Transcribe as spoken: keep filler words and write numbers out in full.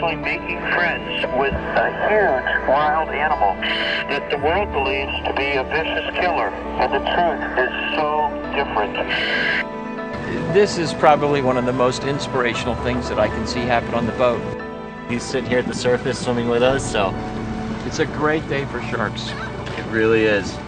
actually making friends with a huge wild animal that the world believes to be a vicious killer, and the truth is so different. This is probably one of the most inspirational things that I can see happen on the boat. He's sitting here at the surface swimming with us, so it's a great day for sharks. it really is.